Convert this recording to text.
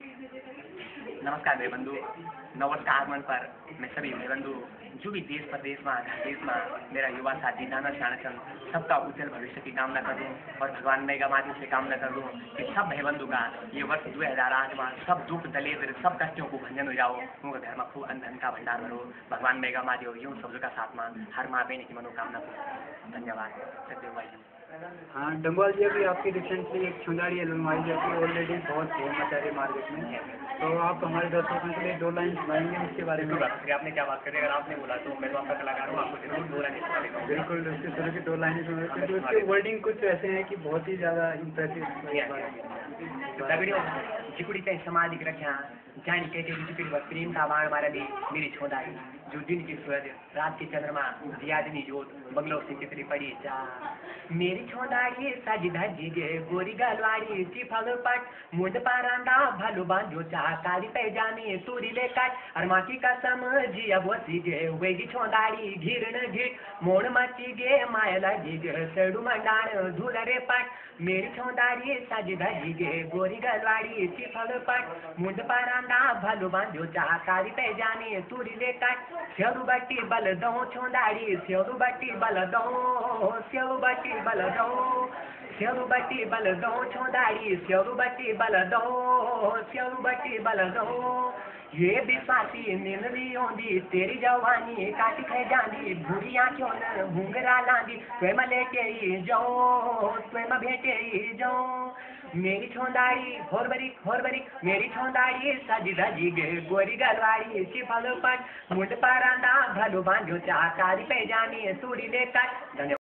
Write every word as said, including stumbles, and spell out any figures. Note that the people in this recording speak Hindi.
नमस्कार मेरे बंधु, नववर्ष का आगमन पर मैं सभी मेरे बंधु जो भी देश प्रदेश में देश में मेरा युवा साथी नाना शानचंद सबका उज्जवल भविष्य की कामना कर दूँ और भगवान मेगा माध्यम से कामना कर दूँ कि सब भाई बंधु का ये वर्ष दो हजार आठ में सब दुख दलेर सब कष्टों को भंजन हो जाओ, उनके घर में खूब अन्न धन का भंडार भरो, भगवान मेगा माध्यम यूँ सब का साथ में हर माँ बहन की मनोकामना को धन्यवाद। सत्यदेव भाई। हाँ, डंगवाल जी अभी आपकी रिसेंटली एक छुंदाड़ी एल्बम आई जो कि ऑलरेडी बहुत फेम मचा रही मार्केट में, तो आप हमारे दर्शकों के लिए दो लाइन सुनाएंगे उसके बारे में? आपने क्या बात करी, अगर आपने बोला तो मैं तो आपका कलाकार हूँ, आपको जरूर दो लाइन सुनाएगा। बिल्कुल, उसके शुरू की दो लाइनें सुनाए क्योंकि उसके वर्डिंग कुछ ऐसे हैं कि बहुत ही ज़्यादा इम्प्रेसिव। चिकुड़ी कहीं समाधि रखा जानी कहते चिकुड़ी बस प्रेम का बाण मारा दी मेरी छोदाई जो दिन की सूरज रात की चंद्रमा जियादनी जोत बंगलों से चितरी पड़ी जा मेरी छोदाई साजी धाजी गे गोरी गलवाड़ी चिफल पट मुंड पारांदा भालू बांधो चा काली पैजामी तूरी ले काट और माटी का समझी अब वसी गे वेगी छोदाई घिरन घिर मोड़ मची गे माया लगी गे सड़ू मंडाण धूल रे पट मेरी छोदाई साजी धाजी गे गोरी गलवाड़ी चिफल पट मुंड पारांदा भालू बांधो चा काली पैजामी तूरी ले काट स्यरू बट्टी बल दो छोदाड़ी स्यरू बट्टी बल दो स्यरू बट्टी बल दो स्यरू बट्टी बल दो छोदाड़ी स्यरू बट्टी बल दो स्यरू बट्टी बल दो ये बिसाती निंदनी होंदी तेरी जवानी काटी खे जांदी बुढ़िया क्यों न घुंघरा लांदी स्वयं लेके ही जाओ स्वयं भेटे ही जाओ मेरी छोंदाड़ी होर बरी होर बरी मेरी छोंदाड़ी सजी धजी गे गोरी गलवाड़ी चिफल पट मुंड पारांदा भलो बांधो चा कारी पैजानी तूड़ी ले काट।